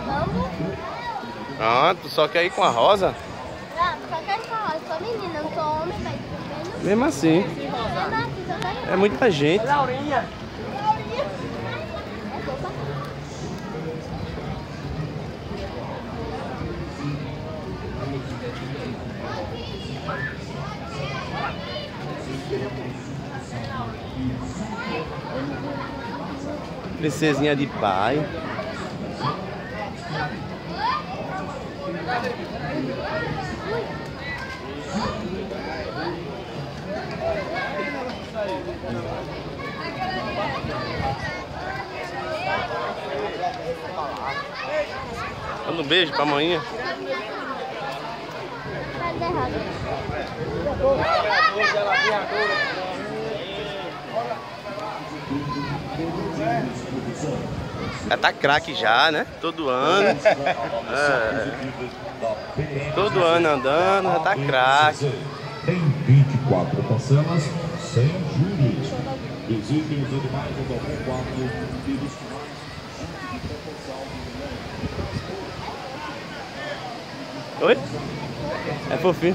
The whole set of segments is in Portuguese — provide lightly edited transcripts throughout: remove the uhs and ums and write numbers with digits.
Vamos? Pronto, só quer ir com a Rosa? Não, só quero falar, eu sou menina, não sou homem, velho. Mesmo assim. É muita gente. Laurinha. Princesinha de pai. Manda um beijo pra manhã. Já tá craque já, né? Todo ano. Todo ano andando, já tá craque. Tem 24 parcelas sem juros. Visitem os animais do 94 e dos Oi? É fofinho.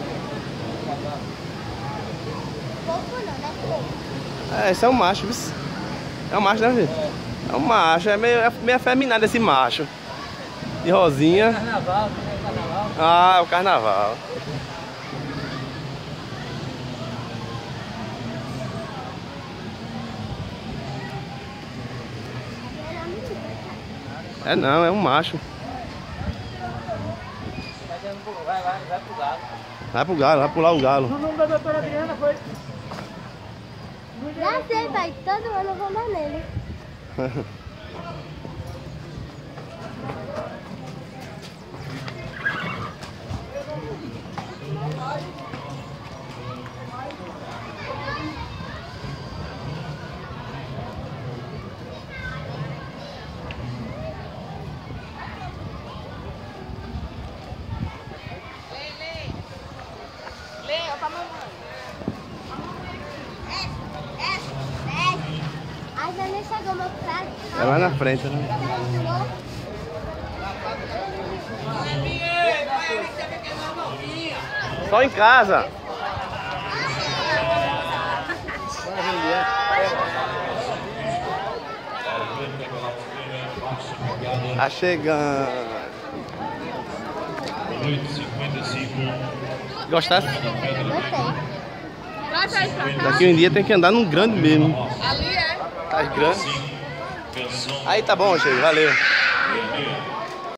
Fofo não, né? Esse é um macho, viu? É um macho, né, filho? É um macho, é meio afeminado esse macho. De rosinha. Carnaval, né? Carnaval. Ah, é o carnaval. É não, é um macho. Vai pro galo. Vai pro galo, vai pular o galo. O nome da doutora Adriana foi? Já sei, pai, todo ano eu vou dar nele. Ai, já nem chegou meu prato. É lá na frente, né? Só em casa. Tá chegando. Gostasse? Gostei. Daqui um dia tem que andar num grande mesmo. Ali é. Tá grande. Aí tá bom, cheio. Valeu.